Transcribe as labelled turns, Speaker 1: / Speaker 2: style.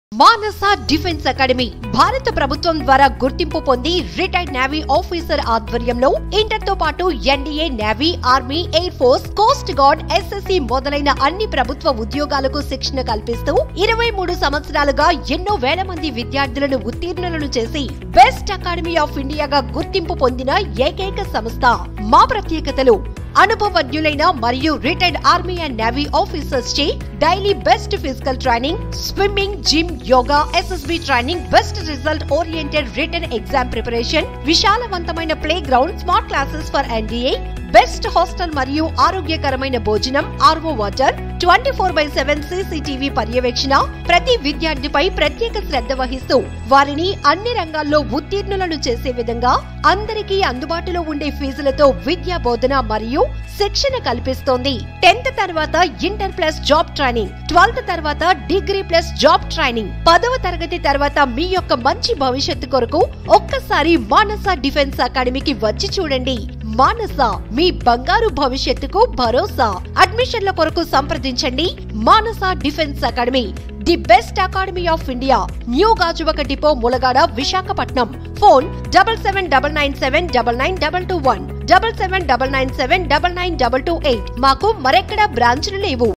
Speaker 1: Manasa Defence Academy భారత ప్రభుత్వం ద్వారా గుర్తింపు పొంది రిటైర్డ్ నేవీ ఆఫీసర్ ఆధ్వర్యంలో ఇంటర్ తో పాటు NDA, navy, army, air force, coast guard, SSC మొదలైన అన్ని ప్రభుత్వ ఉద్యోగాలకు శిక్షణ కల్పిస్తూ 23 సంవత్సరాలుగా ఎన్నో వేల మంది విద్యార్థులను ఉత్తీర్ణులను చేసి బెస్ట్ అకాడమీ ఆఫ్ ఇండియాగా గుర్తింపు పొందిన ఏకైక సంస్థ. మా ప్రత్యేకతలు అనుభవజ్ఞులైన మరియు retired army and navy officers చే daily best physical training, swimming, gym, yoga, SSB training, best result oriented written exam preparation, విశాలవంతమైన play ground, smart classes for NDA, best hostel మరియు ఆరోగ్యకరమైన భోజనం, RO వాటర్, 24/7 CCTV పర్యవేక్షణ, ప్రతి విద్యార్థిపై ప్రత్యేక శ్రద్ధ వహిస్తూ వారిని అన్ని రంగాల్లో ఉత్తీర్ణులను చేసే విధంగా అందరికీ అందుబాటులో ఉండే ఫీజులతో విద్యా బోధన మరియు శిక్షణ కల్పిస్తోంది. 10th తర్వాత inter plus job training, 12th తర్వాత డిగ్రీ ప్లస్ జాబ్ ట్రైనింగ్, 10వ తరగతి తర్వాత మీ యొక్క మంచి భవిష్యత్తు కొరకు ఒక్కసారి మానస డిఫెన్స్ అకాడమీకి వచ్చి చూడండి. మానస మీ బంగారు భవిష్యత్తుకు భరోసా. అడ్మిషన్ల కొరకు సంప్రదించండి. Manasa defence academy, the best academy of India, new Gajuwaka depot, Mulagada, Visakhapatnam. Phone 7799799221, 7799799228. మాకు మరెక్కడా బ్రాంచ్లు లేవు.